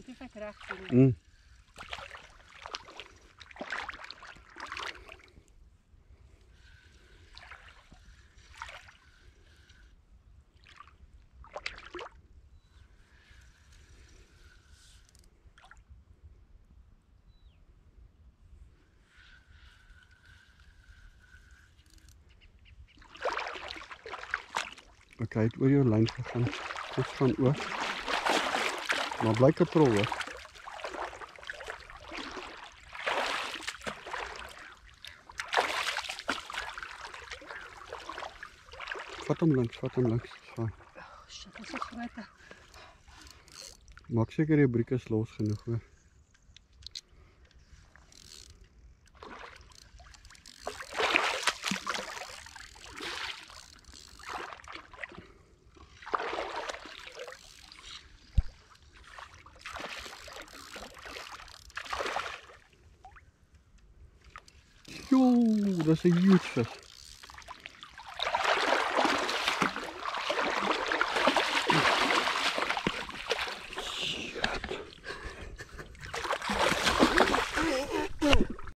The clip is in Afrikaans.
Moet jy ek reg doen. Ok, het oor jou lyn gegaan. Vis gaan oor. Maar bly katrol hoor. Vat hom links, Zo. Oh shit, dat is een grote. Maak seker jou briek is los genoeg hoor. Yo, dat is een huge vis.